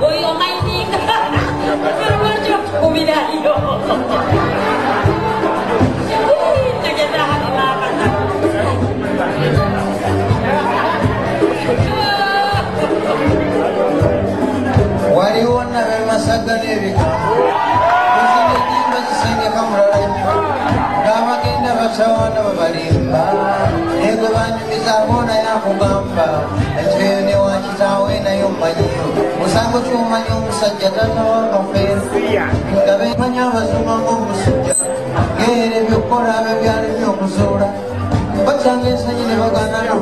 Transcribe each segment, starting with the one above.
Oyo mainika. Pero marcho kuminayo. Waliona bemasaga n'ebigambo ezinejimba zisengeka mulala ng'abagenda basawana babalimba negwe banyumiza abona yakugamba ekyo ne wakitaawe nayo mmanyiyo musango ky'omanyi omusajja tatawakafeero nga bemanya abazuma ng'omusujja ng'era ebyokukola abe byalimi okuzuula bakyanga ensanyi ne baganana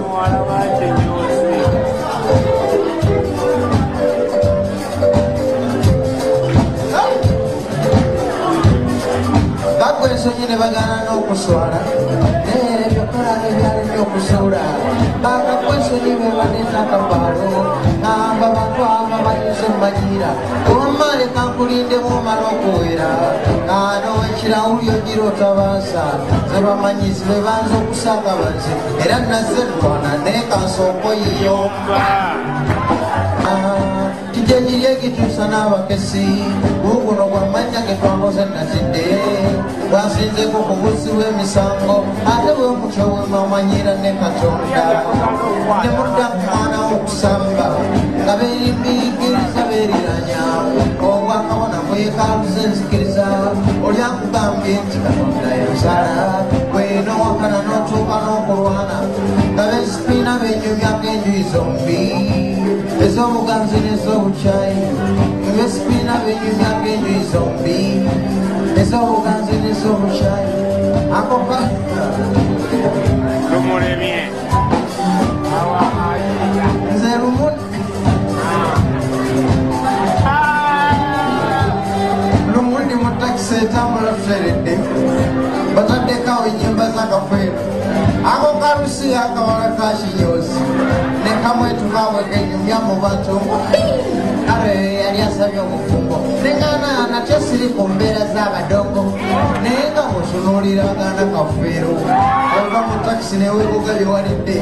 bagwa ensonyi ne bagana n'okuswala neera ebyokola ebyalimi okuzuula bagagwa ensonyi be banena akabaalo ngamba bantu aba bayinza emmanyiira olwamaale kankulindemu omala okuwera ngano ekirawulyo gira otabaasa ze bamanyizi be banza okusanga banze era nazze lwana naye kansooka oyiyomba kijejiri egituusa n'abakesi guguno gwamanya getwangoze nazidde bwasinzeko ku buzzi bw'emisango ate bwe mutyo bwemamanyira ne katonda ne mudda kumwana w'okusamba nga beerimbiyigiriza beeriranya obwakabona bwekaaluza enzikiriza olyakugambye nti katonda yensala bwenowakana n'otuuka n'okulwana nga beesipiina benyumyako enjuyi zombi ez'obuganzi n'ez'obukyayi ebesipiina benyumyako enjuyi zombi ez'obuganzi n'ez'obukyayi akoka nze lumundi mu takisi etambula tuteredde bataddekawo ennyimba z'akafeero ako kalusi akawala ka kinyozi ne kamwetukawe kenyumya mu bantu kale yali asabye obufumbo neŋŋaana natyo siri ku mbeera z'abadongo naye nga bw'otunuulira agaana kafeero ova mu takisi neweebuga byewalidde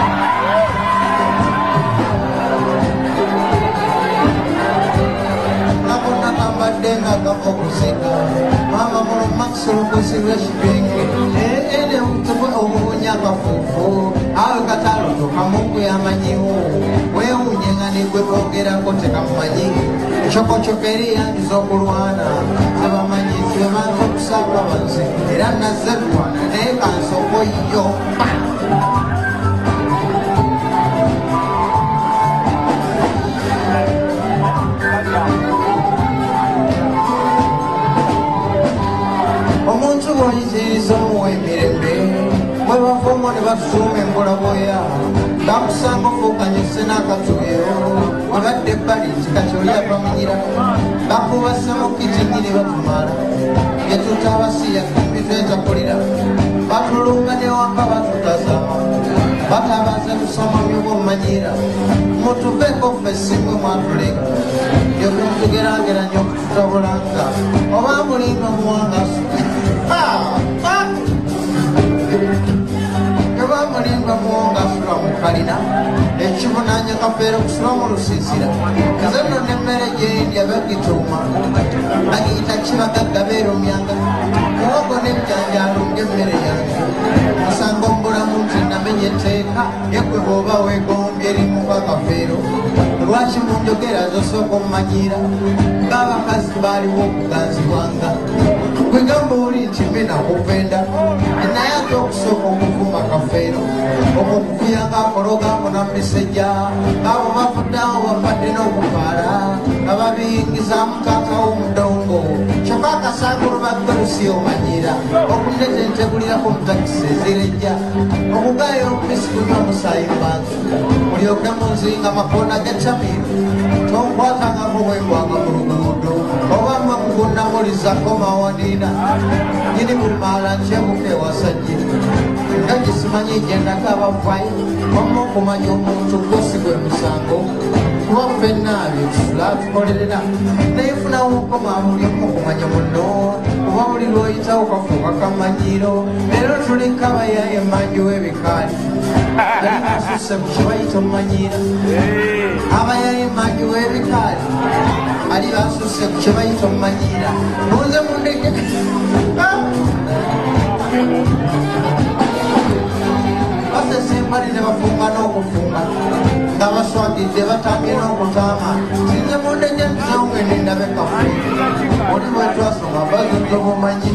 nakonna kambadde nga kava okuziga mama muno max olukosi lw'ekibenge ene mutwe obubunya akafuufu awe kataloto kamungu yamanyiwo weewunye nga negwe bogerako tekamumanyi ekyokocyoka eri yandiza okulwana zebamanyizi be banza okusaba banze era nazze lwana naye kansooka oyiyomba omuntu bw'oyitiriza omuwa emirembe bwe bavoomu ne batutuuma embulaboya bakusanga ofuukanyuse n'akatuuyo webadde ebbali nti kati oli abamenyira bakubase mu kitinyi ne batumala bye tutabasiya bitwetakulira batulunga newaka batutazama batabaze tusoma byobwomanyira mutuveeko ffe simwe mwatuleka byokuntugeraageranya okututabulanga oba mulinga muwangasu ebamulimba muwonga asula mu kalina ekibunanya kafeero kusula mu lusiisira nze nno nemmere gyendya bagituuma bagiyita kibagagga beerumyanga muwogo n'ebijjanjaalo ng'emmere yange musanga omubulamu nti namenya etteeka yekwe bw'oba weegombye erimuka kafeero lwaki mu njogera zosooka omumanyiira ng'abakazi baaliwo okuganzibwanga kwegamba oli nti mbe nakuvenda naye ate okusooka okuvuma kafeero okukufuyanga akologako namisejja abo bafuddeawo bafadde n'okufaala nga babiyingizaamu taata w'omudongo kyokka akasangulu baggalusi omanyira okundetentegulirako mutakisi ezirejja okugayo omubisi kunywa omusaayi mu bantu mulyoke munzinga makoona g'ettamiru tonkwatangako bwengwanga mu luguudo oba makugunamulizako mawanina nyini bumaala nkyebuka ewasajje nga gisimanyi gyendako abavayo omu okumanya omuntu gwosi gwe musango kuba ffenna byetusula tukolerera naye funawo okoma buli omu okumanya muno kuba buli lwoyitawo kafuuka kamanyiro leero tulinka abayaye emanji w'ebikaali yali asuse mu kibayita omumanyira abayaye emanji w'ebikaali ali basusse ku kye bayita omumanyira nunze mundeke basesempali ne bafunga n'okufunga nga baswagidde batambye n'okutaama sinze mundeke ntizongende ndabekafu oli bwetwasoma bazudde obumanyi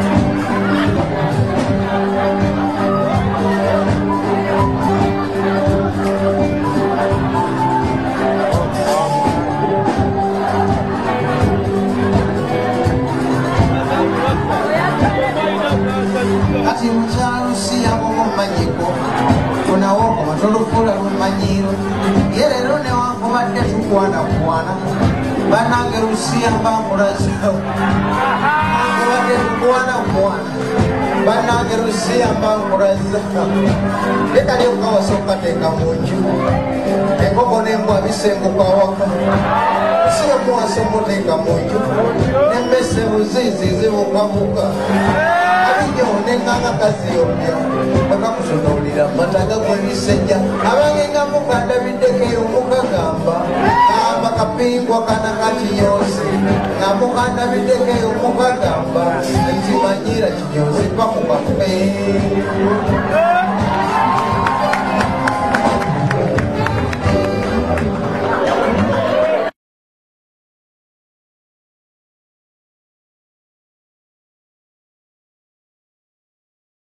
kati mukyalo siyamumu mumanyiko funawo okoma tolufula lumanyiro ye leero newankubadde tukwana banange lusiya mbamulaza nkubadde tukwana banange lusiya mbamulaza letali okukawasa okukateeka mu nju enkoko nembwa bisenguka waka siya muwasa omuteeka mu nju nembese buziizi zibukabuka nenganga kaziyomya bakakusonoulira mataga gwemisejja abange nga mukandabiddekeyo mukagamba gamba kapingwa kana kakinyozi nga mukandabiddekeyo mukagamba ekimanyira kinyozi pakukape